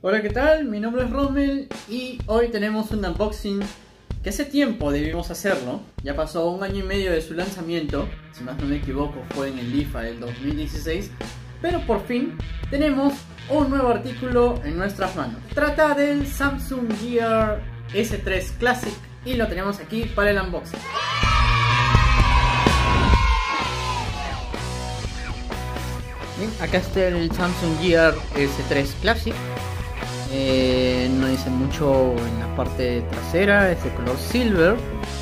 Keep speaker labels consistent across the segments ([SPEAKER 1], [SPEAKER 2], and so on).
[SPEAKER 1] Hola, ¿qué tal? Mi nombre es Rommel y hoy tenemos un unboxing que hace tiempo debimos hacerlo. Ya pasó 1 año y medio de su lanzamiento, si más no me equivoco fue en el IFA del 2016, pero por fin tenemos un nuevo artículo en nuestras manos. Trata del Samsung Gear S3 Classic y lo tenemos aquí para el unboxing. Bien, acá está el Samsung Gear S3 Classic. No dice mucho en la parte trasera, es de color silver.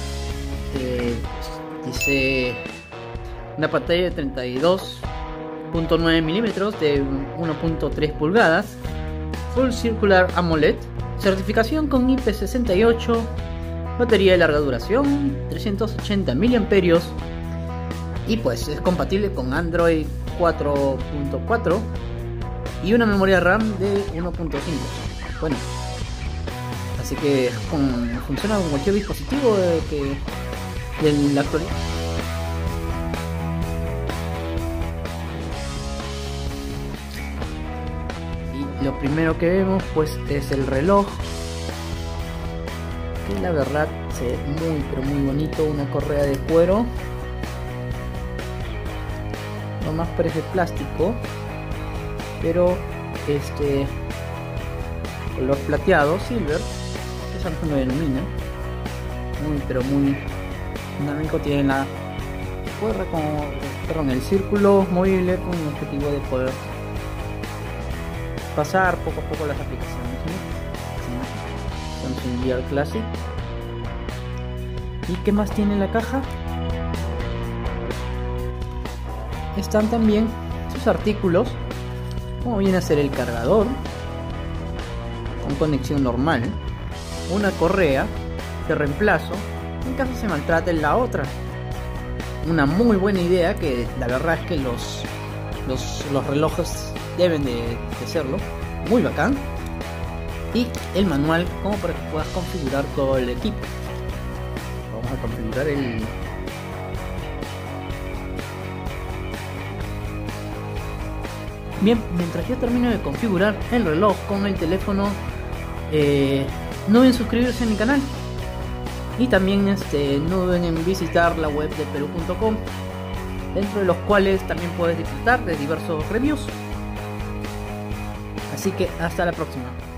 [SPEAKER 1] Dice una pantalla de 32.9 milímetros de 1.3 pulgadas, Full Circular AMOLED, certificación con IP68, batería de larga duración, 380 mAh y pues es compatible con Android 4.4 y una memoria RAM de 1.5. Bueno, así que funciona con cualquier dispositivo de la actualidad. Y lo primero que vemos pues es el reloj, que la verdad se ve muy pero muy bonito, una correa de cuero, no más parece plástico, pero color plateado, silver, que Samsung lo denomina, muy pero muy dinámico. Tiene la cuerda el círculo movible con el objetivo de poder pasar poco a poco las aplicaciones, ¿sí? Samsung Gear Classic. ¿Y qué más tiene la caja? Están también sus artículos, como viene a ser el cargador con conexión normal, una correa de reemplazo en caso se maltrate la otra. Una muy buena idea, que la verdad es que los relojes deben de serlo, muy bacán. Y el manual como para que puedas configurar todo el equipo. Vamos a configurar el Bien, mientras yo termino de configurar el reloj con el teléfono, no duden suscribirse a mi canal y también no duden en visitar la web de Perú.com, dentro de los cuales también puedes disfrutar de diversos reviews. Así que hasta la próxima.